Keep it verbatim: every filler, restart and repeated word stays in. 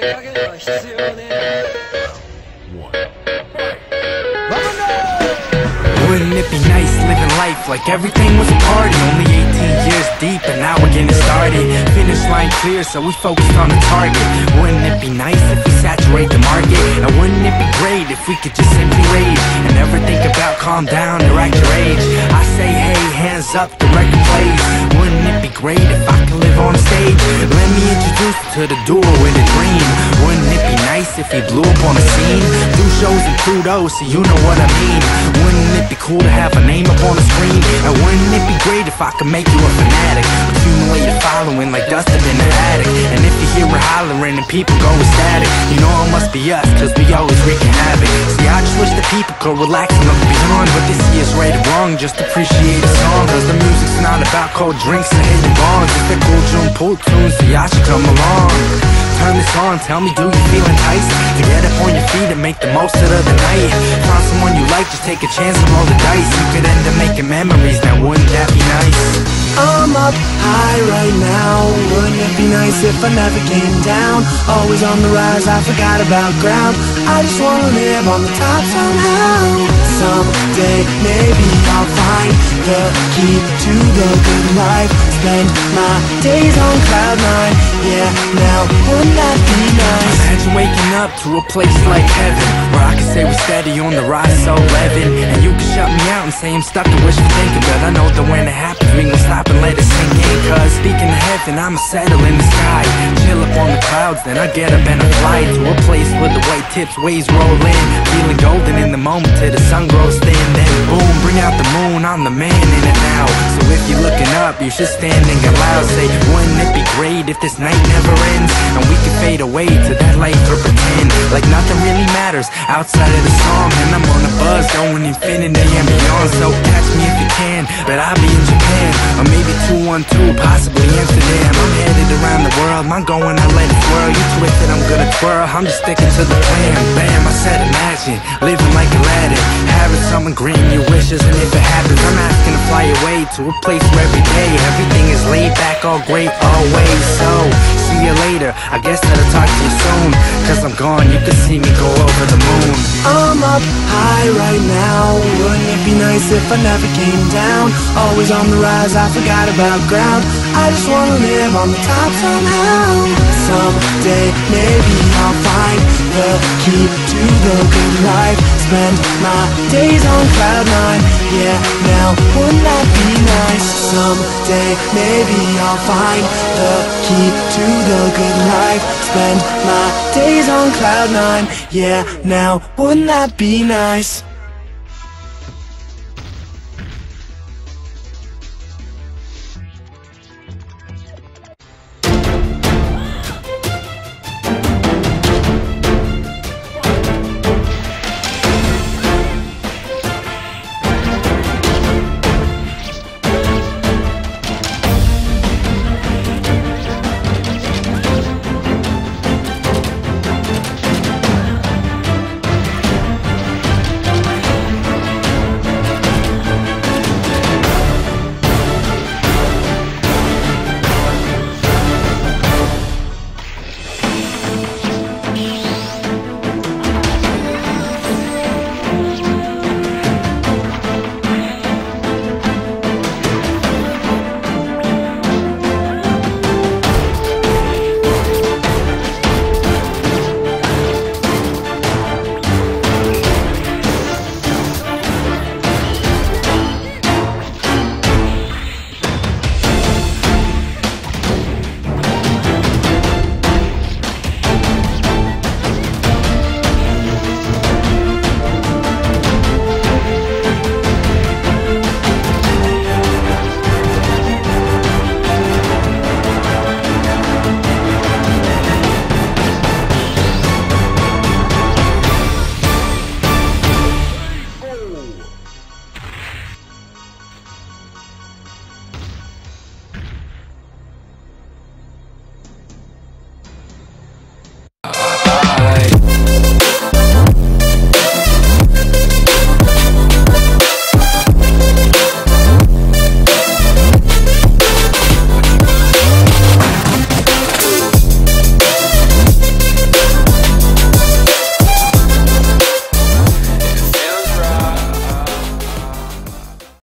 Wouldn't it be nice living life like everything was a party? Only eighteen years deep and now we're getting started. Finish line clear, so we focused on the target. Wouldn't it be nice if we saturate the market? And wouldn't it be great if we could just simply rage and never think about calm down or act your age? I say hey, hands up, the record plays. Wouldn't it be great if I could live on stage? Let me introduce you to the duo with a dream. Wouldn't it be nice if we blew up on the scene? Do shows in Pluto, so you know what I mean. Wouldn't it be cool to have a name up on the screen? And wouldn't it be great if I could make you a fanatic? Accumulate a following like dust up in the attic. And if you hear her hollering and people go ecstatic, you know it must be us, cause we always wreaking havoc. See, I just wish that people could relax and look beyond what this year's rated wrong. Just appreciate the song, cause the music's not about cold drinks and hitting bongs. It's the cool June pool tunes, so y'all should come along. Turn this on, tell me, do you feel enticed to get up on your feet and make the most out of the night? Find someone you like, just take a chance and roll the dice. You could end up making memories, now wouldn't that be nice? I'm up high right now. Wouldn't it be nice if I never came down? Always on the rise, I forgot about ground. I just wanna live on the top somehow. Someday maybe I'll find the key to the good life. Spend my days on cloud nine. Yeah, now wouldn't that be nice? Imagine waking up to a place like heaven, where I can say we're steady on the rise, so eleven. And you can shut me out and say I'm stuck and wish to think of it. I know that when it happens we gon' stop and let it sink in. Cause speaking of heaven, I'ma settle in the sky, chill up on the clouds, then I get up and I fly to a place where the white tips waves roll in. Feeling golden in the moment till the sun grows thin. Then boom, bring out the moon, I'm the man in it now. So if you're looking up, you should stand and get loud. Say, wouldn't it be great if this night never ends? And we can fade away to that light for pretend, like nothing really matters outside of the song. And I'm on a buzz going infinity and beyond. So catch me if you can, but I'll be in Japan, or maybe two one two, possibly Amsterdam. I'm headed around the world, I'm going, I let it swirl. You twisted, I'm gonna twirl, I'm just sticking to the plan. Bam, I said imagine, living like Aladdin, having someone grant your wishes. And if it happens, I'm asking to fly away to a place where every day everything is laid back, all great, always. So, see you later, I guess that I'll talk to you soon, cause I'm gone, you can see me go over the moon. I'm up high right now. Wouldn't it be nice if I never came down? Always on the rise, I forgot about ground. I just wanna live on the top somehow. Someday maybe I'll find the key to the good life. Spend my days on cloud nine. Yeah, now wouldn't that be nice? Someday maybe I'll find the key to the good life. Spend my days on cloud nine. Yeah, now wouldn't that be nice?